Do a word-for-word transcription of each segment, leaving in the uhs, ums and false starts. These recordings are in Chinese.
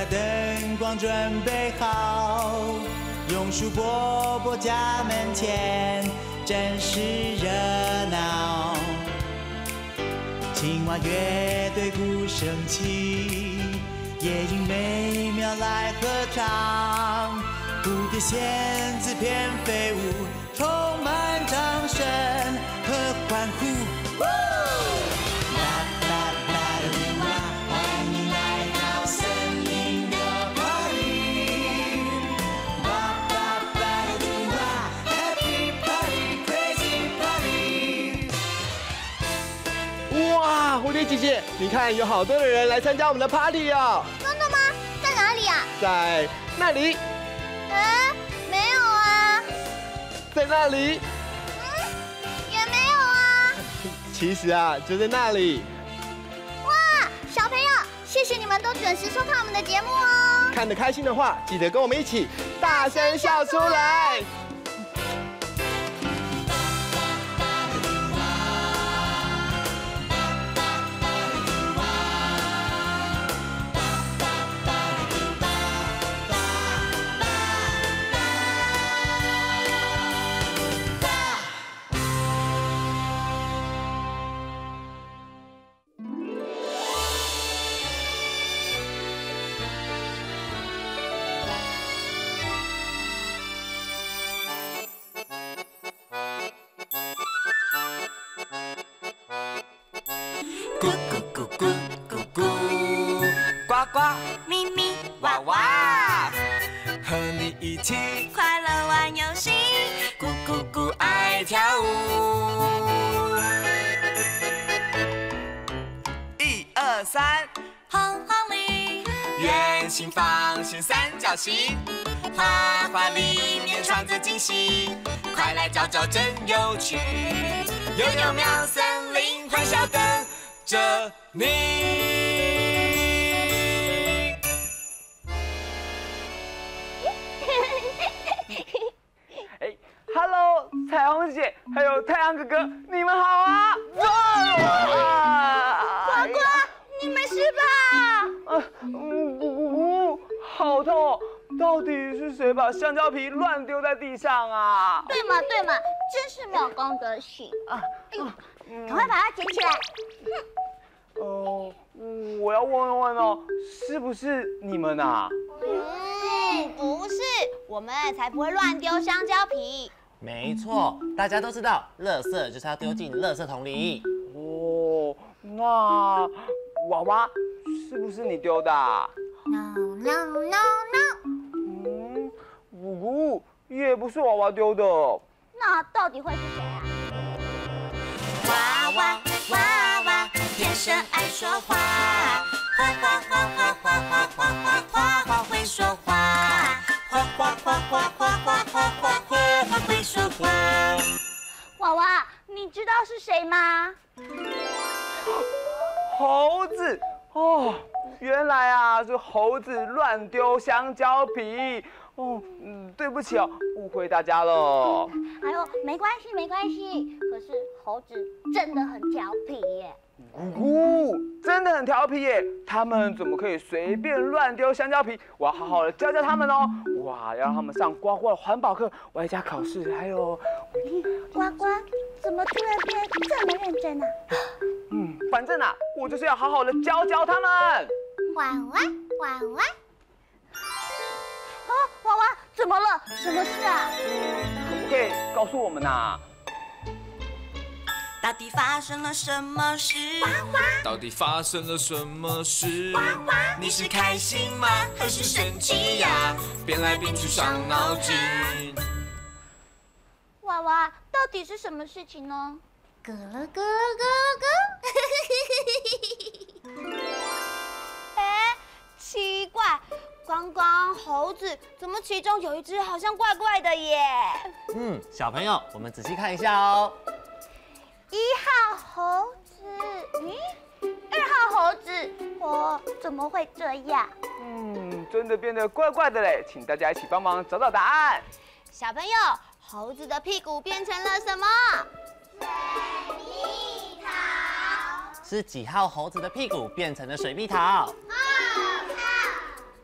灯光准备好，榕树伯伯家门前真是热闹。青蛙乐队鼓声起，夜莺美妙来合唱，蝴蝶仙子翩飞舞，充满掌声和欢呼。 哇，蝴蝶姐姐，你看有好多的人来参加我们的 party 哦。 真的吗？在哪里啊？ 在那里。 哎，没有啊。 在那里。 嗯，也没有啊。 其实啊，就在那里。 哇，小朋友，谢谢你们都准时收看我们的节目哦。 看得开心的话，记得跟我们一起大声笑出来。 咕咕咕咕咕咕，呱呱咪咪哇哇，和你一起快乐玩游戏，咕咕咕爱跳舞。一二三，轰轰里，圆形、方形、三角形，花花里面藏着惊喜，快来找找真有趣，有有妙森林欢笑等着你。 哎 ，Hello， 彩虹姐，还有太阳哥哥，你们好啊！ 呱呱，你没事吧？ 啊，呜呜呜，好痛哦！到底是谁把香蕉皮乱丢在地上啊？ 对嘛对嘛，真是没有公德心啊！哎呦，赶快把它捡起来。 哦，我要问问哦，是不是你们啊？ 嗯，不是，我们才不会乱丢香蕉皮。 没错，大家都知道，垃圾就是要丢进垃圾桶里。 哦，那娃娃是不是你丢的啊 ？No no no no。 嗯，姑姑也不是娃娃丢的。 那到底会是谁啊？ 娃娃娃娃，天生爱说话，花花花花花花花花花花会说话，花花花花花花花花花花会说话。 娃娃，你知道是谁吗？ 猴子哦，原来啊是猴子乱丢香蕉皮。哦，嗯，对不起哦，误会大家了。 哎呦，没关系没关系，可是猴子真的很调皮耶。 姑姑真的很调皮耶，他们怎么可以随便乱丢香蕉皮？我要好好的教教他们哦。哇，要让他们上呱呱的环保课、外加考试，还有…… 呱呱，怎么突然变这么认真啊？ 嗯，反正啊，我就是要好好的教教他们。 婉婉，婉婉。啊，娃娃，怎么了？什么事啊？ 可不可以告诉我们啊？ 到底发生了什么事？到底发生了什么事？你是开心吗？还是生气呀？变来变去伤脑筋。 娃娃，到底是什么事情呢？咯咯咯咯咯。哎，奇怪，刚刚猴子怎么其中有一只好像怪怪的耶？ 嗯，小朋友，我们仔细看一下哦。 一号猴子，咦，二号猴子，我怎么会这样？ 嗯，真的变得怪怪的嘞，请大家一起帮忙找找答案。 小朋友，猴子的屁股变成了什么？水蜜桃。 是几号猴子的屁股变成了水蜜桃？ 二号。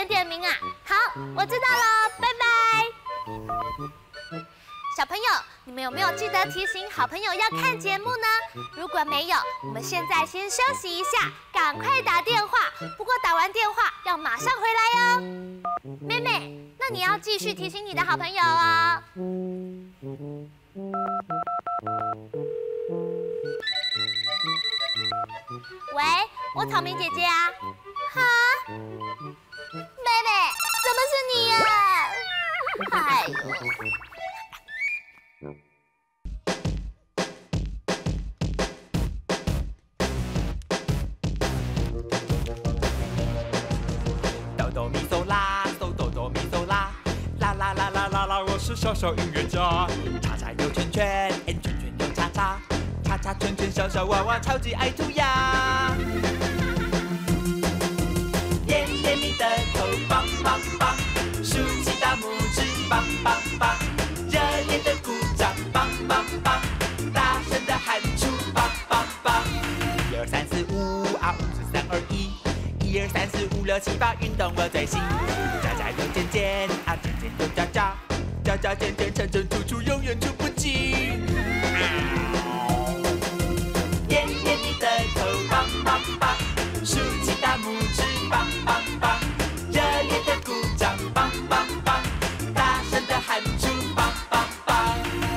点点名啊？好，我知道了，拜拜。小朋友，你们有没有记得提醒好朋友要看节目呢？如果没有，我们现在先休息一下，赶快打电话。不过打完电话要马上回来哦。妹妹，那你要继续提醒你的好朋友哦。喂，我草莓姐姐啊。哈，妹妹，怎么是你呀？哎呦！ 哆哆咪嗦啦，嗦哆哆咪嗦啦，啦啦啦啦啦啦，我是小小音乐家。叉叉有圈圈，圈圈有叉叉，叉叉圈圈小小娃娃超级爱涂鸦。点点你的头，棒棒棒，竖起大拇指，棒棒棒，热烈的鼓掌，棒棒棒，大声的喊出，棒棒棒。一二三四五啊，五四三二一。一二三四五六七八，运动我最行。家家有尖尖啊，尖尖有家家，家家尖尖层层突出，永远出不尽。点点你的头，棒棒棒，竖起大拇指，棒棒棒，热烈的鼓掌，棒棒棒，大声的喊出，棒棒棒。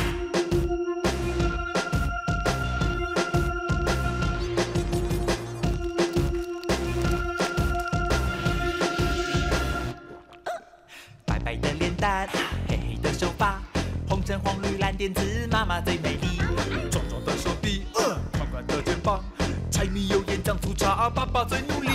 白的脸蛋，黑黑的手发，红橙黄绿蓝靛紫，妈妈最美丽。壮壮的手臂，呃，宽宽的肩膀，柴米油盐酱醋茶，爸爸最努力。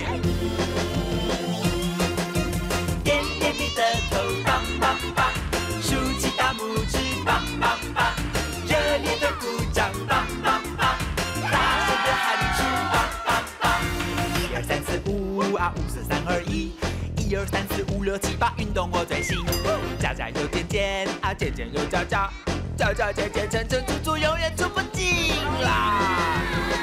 点点你的头，棒棒棒，竖起大拇指，棒棒棒，热烈的鼓掌，棒棒棒，大声的喊出，棒棒棒。一二三四五啊，五四三二一。一二三四五六七八，运动我最行。家家有尖尖啊，尖尖有家家，家家尖尖层层突出，永远出不尽啦。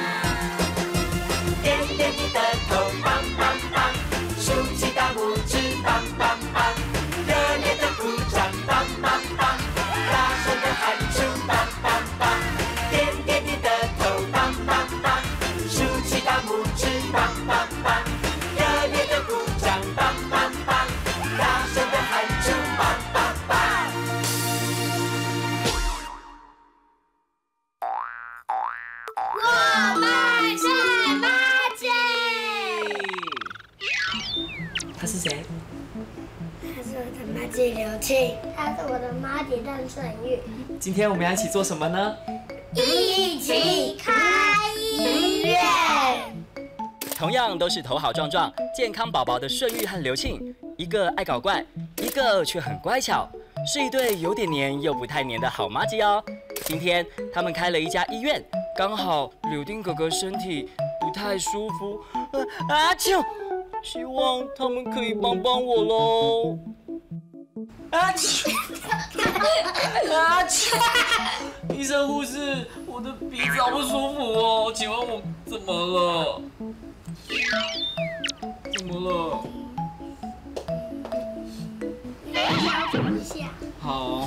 点点你的头，棒棒棒，竖起大拇指，棒棒棒，热烈的鼓掌，棒棒棒，大声的喊出，棒棒棒。点点你的头，棒棒棒，竖起大拇指，棒棒棒，热烈的鼓掌，棒棒棒，大声的喊出，棒棒棒。 我们是妈姐。 他是谁？ 他是我的妈姐刘庆，他是我的妈姐邓顺玉。 今天我们要一起做什么呢？ 一起开医院。 同样都是头好壮壮、健康宝宝的顺玉和刘庆，一个爱搞怪，一个却很乖巧，是一对有点黏又不太黏的好麻吉哦。今天他们开了一家医院，刚好柳丁哥哥身体不太舒服，呃、啊啾！希望他们可以帮帮我喽。啊啾！啊啾！医生护士，我的鼻子好不舒服哦，请问我怎么了？怎么了？ 消毒一下。 好。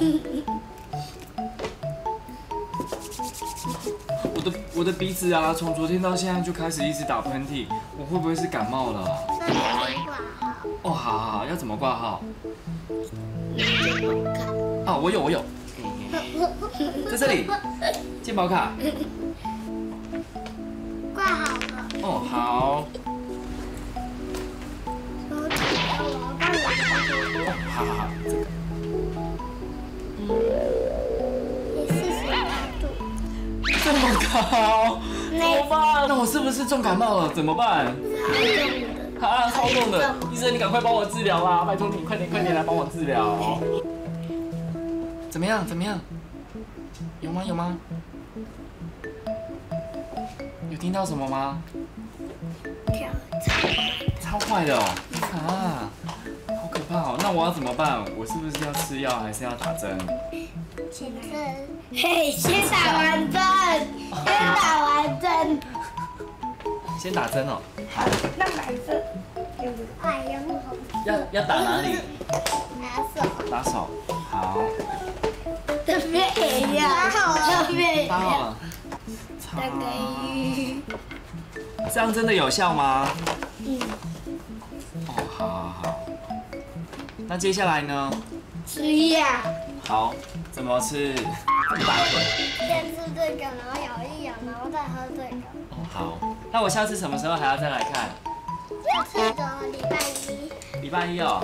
我的我的鼻子啊，从昨天到现在就开始一直打喷嚏，我会不会是感冒了？ 那你先挂号。 哦，好好好，要怎么挂号？ 健保卡。 啊，我有我有，在这里，健保卡。 挂好了。 哦，好。 我我帮你哦，好好好，这个。 你四十八度。 这么高，怎么办？那我是不是重感冒了？怎么办？啊，超重的！医生，你赶快帮我治疗啦！拜托你，快点快点来帮我治疗。怎么样？怎么样？有吗？有吗？有听到什么吗？ 跳超快的哦！啊，好可怕哦！那我要怎么办？我是不是要吃药，还是要打针？ 先针。嘿，先打完针，先打完针。 先打针哦。 好，那白色。 哎呀，不好。 要要打哪里？ 拿手。 打手。好。 这边也要。打好了。这边也打好了。 大概。 这样真的有效吗？ 嗯。 哦，好好好。那接下来呢？ 吃呀。 好，怎么吃？这么大腿。 先吃这个，然后咬一咬，然后再喝这个。 哦，好。那我下次什么时候还要再来看？ 下次的礼拜一。 礼拜一哦。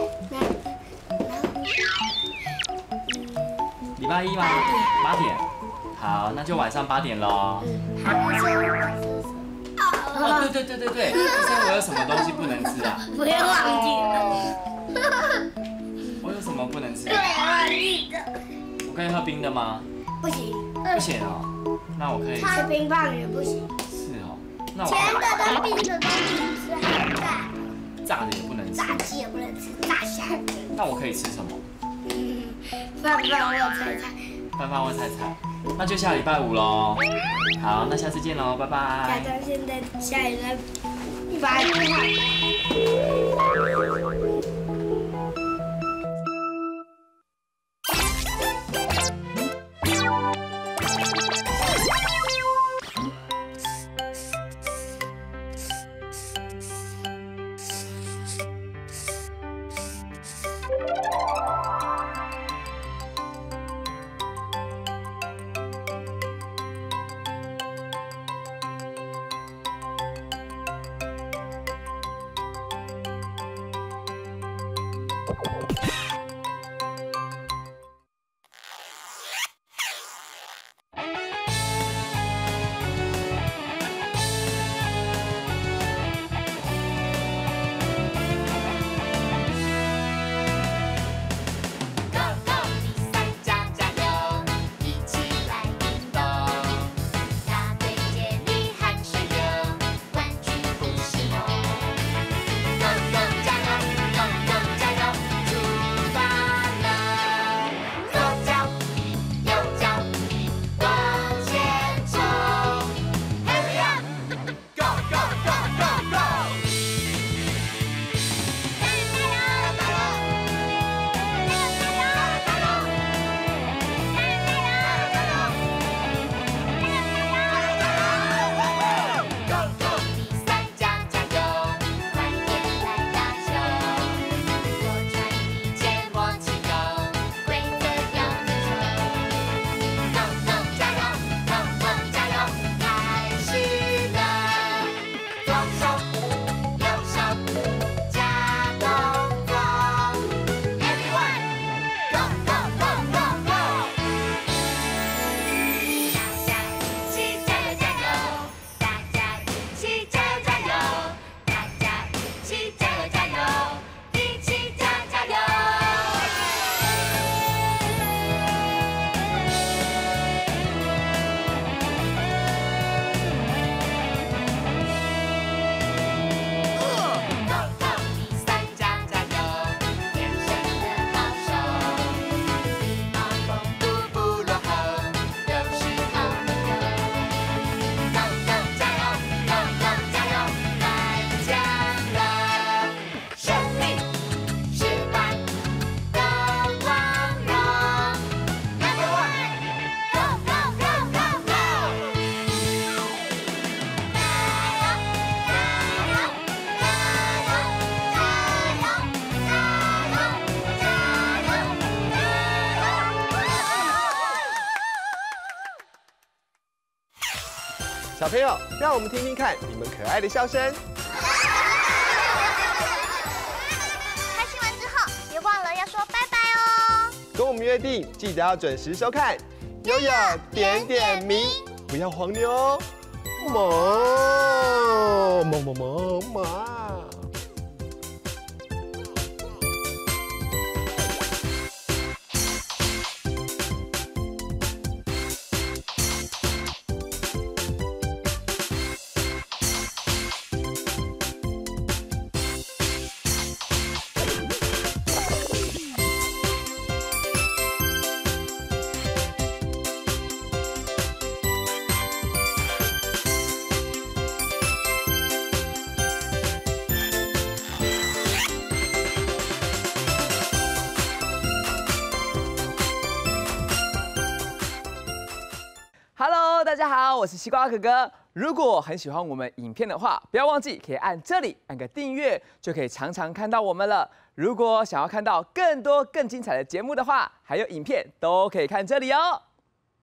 礼拜一吗？八点。好，那就晚上八点喽。 还没说我吃什么。 哦，对对对对对，医生，我有什么东西不能吃啊？ 不要忘记了。 我有什么不能吃？ 对，忘记的。 我可以喝冰的吗？ 不行。 不行哦。那我可以吃冰棒也不行。 是哦。那我甜的跟冰的都不能吃，还有炸的。 炸的也不能吃。 炸鸡也不能吃，炸虾。 那我可以吃什么？ 嗯，饭饭或菜菜。 饭饭或菜菜。那就下礼拜五喽。好，那下次见喽，拜拜。 假装现在下礼拜八号。 小朋友，让我们听听看你们可爱的笑声。 开心完之后，别忘了要说拜拜哦。 跟我们约定，记得要准时收看《悠悠点点名》，不要黄牛哦。么么么么么。 家好，我是西瓜哥哥。如果很喜欢我们影片的话，不要忘记可以按这里按个订阅，就可以常常看到我们了。如果想要看到更多更精彩的节目的话，还有影片都可以看这里哦。